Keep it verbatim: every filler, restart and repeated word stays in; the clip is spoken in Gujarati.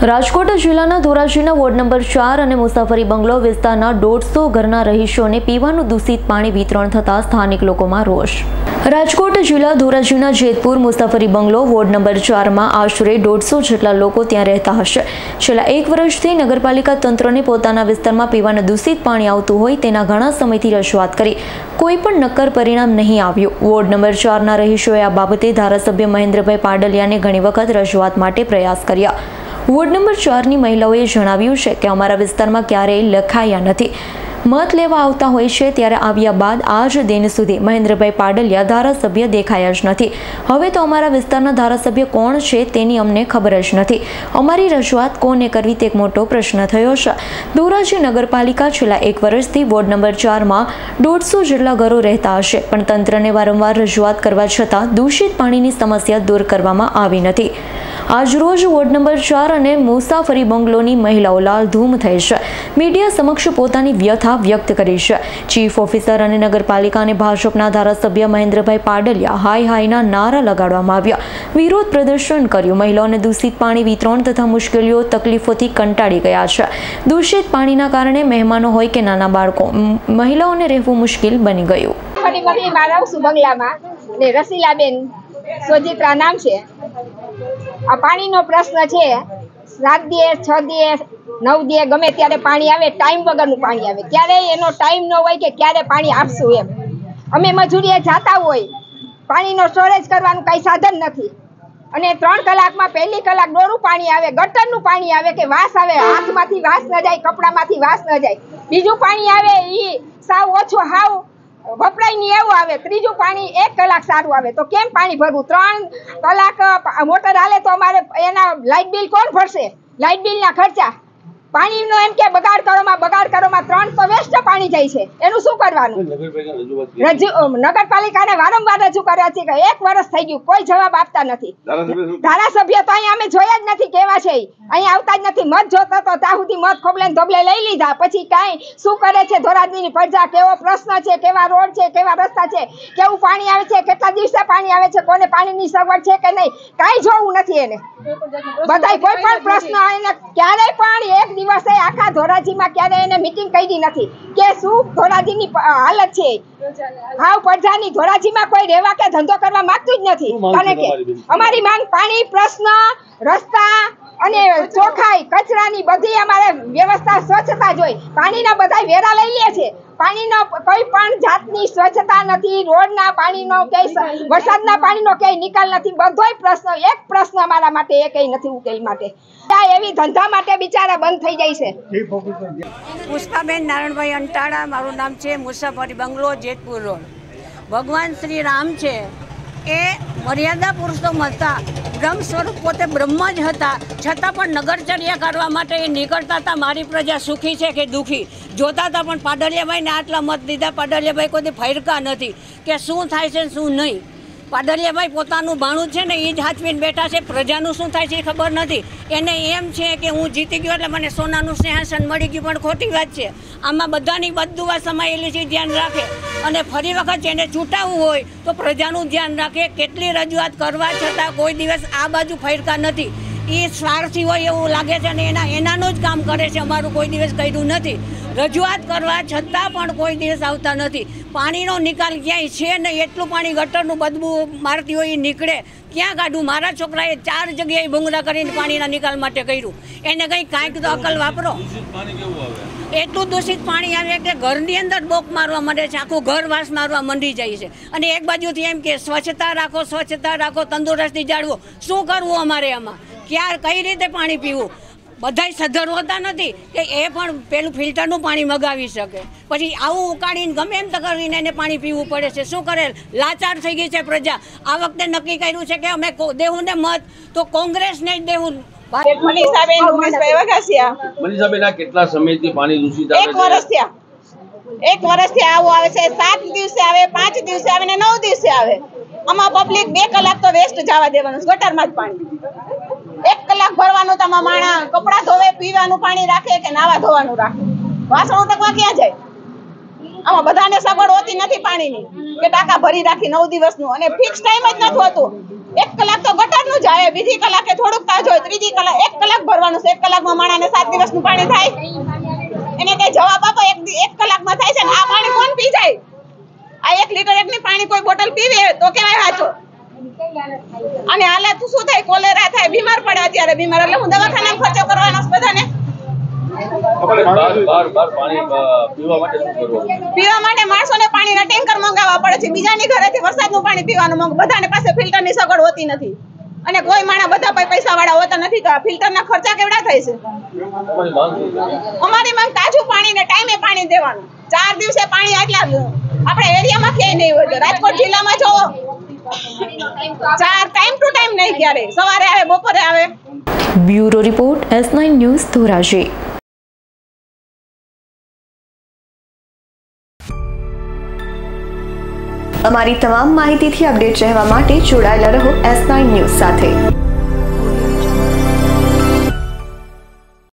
રાજકોટ જિલ્લાના ધોરાજીના વોર્ડ નંબર ચાર અને મુસાફરી બંગલો વિસ્તારના દોઢસો ઘરના રહીશોને પીવાનું દૂષિત પાણી વિતરણ થતા સ્થાનિક લોકોમાં રોષ। રાજકોટ જિલ્લા ધોરાજીના જેતપુર મુસાફરી બંગલો વોર્ડ નંબર ચારમાં આશરે દોઢસો જેટલા લોકો ત્યાં રહેતા હશે। છેલ્લા એક વર્ષથી નગરપાલિકા તંત્રને પોતાના વિસ્તારમાં પીવાનું દૂષિત પાણી આવતું હોય તેના ઘણા સમયથી રજૂઆત કરી કોઈ પણ નક્કર પરિણામ નહીં આવ્યું। વોર્ડ નંબર ચારના રહીશોએ આ બાબતે ધારાસભ્ય મહેન્દ્રભાઈ પાડલિયાને ઘણી વખત રજૂઆત માટે પ્રયાસ કર્યા। વોર્ડ નંબર ચારની મહિલાઓએ જણાવ્યું છે કે અમારા વિસ્તારમાં ક્યારેય લખાયા નથી। મત લેવા આવતા હોય છે ત્યારે આવ્યા બાદ આજ દિન સુધી મહેન્દ્રભાઈ પાડલિયા ધારાસભ્ય દેખાયા જ નથી। હવે તો અમારા વિસ્તારના ધારાસભ્ય કોણ છે તેની અમને ખબર જ નથી। અમારી રજૂઆત કોને કરવી તે એક મોટો પ્રશ્ન થયો છે। ધોરાજી નગરપાલિકા છેલ્લા એક વર્ષથી વોર્ડ નંબર ચારમાં દોઢસો જેટલા ઘરો રહેતા હશે પણ તંત્રને વારંવાર રજૂઆત કરવા છતાં દૂષિત પાણીની સમસ્યા દૂર કરવામાં આવી નથી। આજરોજ વોર્ડ નંબર ચાર અને મુસાફરી બંગલોની મહિલાઓ લાલધૂમ થઈ છે। મીડિયા સમક્ષ પોતાની વ્યથા વ્યક્ત કરી છે। ચીફ ઓફિસર અને નગરપાલિકા અને ભાજપના ધારાસભ્ય મહેન્દ્રભાઈ પાડલિયા હાય હાયના નારા લગાડવામાં આવ્યા, વિરોધ પ્રદર્શન કર્યું। મહિલાઓને દૂષિત પાણી વિતરણ તથા મુશ્કેલીઓ તકલીફોથી કંટાળી ગયા છે। દૂષિત પાણીના કારણે મહેમાનો હોય કે નાના બાળકો, મહિલાઓને રહેવું મુશ્કેલ બની ગયું। સોજિત્રા નામ છે। આ પાણીનો પ્રશ્ન છે। સાત દિવસ છ દિવસ નવ દિવસ ગમે ત્યારે પાણી આવે, ટાઈમ વગરનું પાણી આવે। ક્યારેય એનો ટાઈમ ન હોય કે ક્યારે પાણી આપશું એમ। અમે મજૂરીએ જતા હોય, પાણીનો સ્ટોરેજ કરવાનું કાંઈ સાધન નથી અને ત્રણ કલાકમાં પહેલી કલાક ડોરું પાણી આવે, ગટરનું પાણી આવે કે વાસ આવે, હાથમાંથી વાસ ન જાય, કપડામાંથી વાસ ન જાય। બીજું પાણી આવે એ સાવ ઓછું, હાવ વપરાય નહીં એવું આવે। ત્રીજું પાણી એક કલાક સારું આવે તો કેમ પાણી ભરવું? ત્રણ કલાક મોટર હાલે તો અમારે એના લાઇટ બિલ કોણ ભરશે? લાઇટ બિલના ખર્ચા, પાણીનો એમ કે બગાડ કરોમાં બગાડ કરોમાં ત્રણ તો વેસ્ટ પાણી જાય છે, એનું શું કરવાનું? નગરપાલિકાને વારંવાર રજૂ કર્યા છે કે એક વર્ષ થઈ ગયું, કોઈ જવાબ આપતા નથી। ધારાસભ્ય તો અહીંયા અમે જોયા જ નથી, કેવા છે અહીંયા આવતા જ નથી। મત જોતો તો ત્યાં સુધી મત ખોબલે ધોબલે લઈ લીધા, પછી કાંઈ શું કરે છે ધોરાજીની પ્રજા? કેવો પ્રશ્ન છે, કેવા રોડ છે, કેવા રસ્તા છે, કેવું પાણી આવે છે, કેટલા દિવસે પાણી આવે છે, કોને પાણીની સગવડ છે કે નહીં, કાંઈ જોવું નથી એને। બધાય કોઈ પણ પ્રશ્ન એને ક્યારેય પણ એક દિવસે આખા ધોરાજીમાં ક્યારે એને મીટિંગ કરી નથી કે શું ધોરાજીની હાલત છે। હાવ પ્રજાની ધોરાજીમાં કોઈ રહેવા કે ધંધો કરવા માંગતું જ નથી। કારણ કે અમારી માંગ પાણી, પ્રશ્ન, રસ્તા અને ચોખ્ખાઈ, કચરાની બધી અમારે વ્યવસ્થા, સ્વચ્છતા જોઈ। પાણીના બધા વેરા લઈ લે છે, પાણીનો કોઈ પણ જાતની સ્વચ્છતા નથી, રોડના પાણીનો કે વરસાદના પાણીનો ક્યાંય નિકાલ નથી। બધોય પ્રશ્ન, એક પ્રશ્ન અમારા માટે એ કંઈ નથી ઉકેલ માટે। એવી ધંધા માટે બિચારા બંધ થઈ જાય છે। પુષ્પાબેન નારાયણભાઈ અંટાળા મારું નામ છે, મુસાફરી બંગલો, જેતપુર રોડ। ભગવાન શ્રી રામ છે એ મર્યાદા પુરુષોત્તમ હતા, બ્રહ્મ સ્વરૂપ પોતે બ્રહ્મ જ હતા, છતાં પણ નગરચર્યા કરવા માટે એ નીકળતા હતા। મારી પ્રજા સુખી છે કે દુઃખી જોતા હતા, પણ પાડલિયાભાઈને આટલા મત દીધા। પાડલિયાભાઈ કોઈ ફરકા નથી કે શું થાય છે શું નહીં। પાડલિયાભાઈ પોતાનું ભાણું છે ને એ જ હાચવીને બેઠા છે, પ્રજાનું શું થાય છે એ ખબર નથી। એને એમ છે કે હું જીતી ગયો એટલે મને સોનાનું સિંહાસન મળી ગયું, પણ ખોટી વાત છે। આમાં બધાની બદદુઆ સમાયેલી છે, ધ્યાન રાખે અને ફરી વખત એને ચૂંટાવવું હોય તો પ્રજાનું ધ્યાન રાખે। કેટલી રજૂઆત કરવા છતાં કોઈ દિવસ આ બાજુ ફરકા નથી। એ સ્વાર્થી હોય એવું લાગે છે અને એના એનાનું જ કામ કરે છે, અમારું કોઈ દિવસ કર્યું નથી। રજૂઆત કરવા છતાં પણ કોઈ દિવસ આવતા નથી। પાણીનો નિકાલ ક્યાંય છે નહીં, એટલું પાણી ગટરનું બદબુ મારતી હોય એ નીકળે, ક્યાં કાઢું? મારા છોકરાએ ચાર જગ્યાએ ભૂંગળા કરીને પાણીના નિકાલ માટે કર્યું, એને કંઈ કાંઈક તો અકલ વાપરો। એટલું દૂષિત પાણી આવે કે ઘરની અંદર બોક મારવા માંડે છે, આખું ઘર વાસ મારવા મંડી જાય છે। અને એક બાજુથી એમ કે સ્વચ્છતા રાખો, સ્વચ્છતા રાખો, તંદુરસ્તી જાળવો। શું કરવું અમારે આમાં? ક્યાં કઈ રીતે પાણી પીવું? બધાય સધર હોતા નથી કે એ પણ પેલું ફિલ્ટરનું પાણી મગાવી શકે, પછી આવું ઉકાળીને ગમે એમ તો કરીને એને પાણી પીવું પડે છે। શું કરે? લાચાર થઈ ગઈ છે પ્રજા। આ વખતે નક્કી કર્યું છે કે અમે દેવું ને મત તો કોંગ્રેસને જ દેવું। મનીષાબેન ઉમેશભાઈ વઘાસિયા। મનીષાબેન, આ કેટલા સમયથી પાણી દૂષિત આવે છે? એક વર્ષ થયા, એક વર્ષથી આવું આવે છે। સાત દિવસે આવે, પાંચ દિવસે આવે ને નવ દિવસે આવે। આમાં પબ્લિક બે કલાક તો વેસ્ટ જવા દેવાનું, ગટરમાં જ પાણી એક કલાક ભરવાનું। તમારા માણા કપડા ધોવે, પીવાનું પાણી રાખે કે નાવા ધોવાનું રાખે? વાસણો તકવા ક્યાં જાય? આમાં બધાને સગવડ હોતી નથી પાણીની કે ટાંકા ભરી રાખી નવ દિવસનું, અને ફિક્સ ટાઈમ જ નથી હોતું। એક કલાક તો ગટરનું જ આવે, બીજી કલાકે થોડુંક તાજ હોય, ત્રીજી કલાક એક કલાક ભરવાનું છે. એક કલાકમાં માણસને સાત દિવસનું પાણી થાય, એને કઈ જવાબ આપો. એક એક કલાકમાં થાય છે ને આ પાણી કોણ પી જાય? આ એક લીટર એકની પાણી કોઈ બોટલ પીવે તો કેવાય સાચો. અને હાલત શું થાય? કોલેરા થાય, બીમાર પડે. અત્યારે બીમાર એટલે હું દવાખાના ખર્ચો કરવાનો છે બધાને. પીવા માટે માણસોને પાણીના ટેન્કર મંગાવવા પડે છે. બીજાની ઘરેથી વરસાદનું પાણી પીવાનું મંગ બધાને પાસે ફિલ્ટરની સગવડ હોતી નથી, અને કોઈ માણસ બધા પૈસા વાળા હોતા નથી, તો આ ફિલ્ટરના ખર્ચા કેવડા થાય છે? અમારી માંગ તાજું પાણી ને ટાઈમે પાણી દેવાનું. ચાર દિવસે પાણી આટલા આપણે એરિયામાં ક્યાંય નહીં હોય. તો રાજકોટ જિલ્લામાં જો ચાર ટાઈમ ટુ ટાઈમ નહીં, ક્યારે સવારે આવે બપોરે આવે. Bureau report S nine news Dhoraji. અમારી તમામ માહિતીથી અપડેટ રહેવા માટે જોડાયેલા રહો એસ નાઇન ન્યૂઝ સાથે.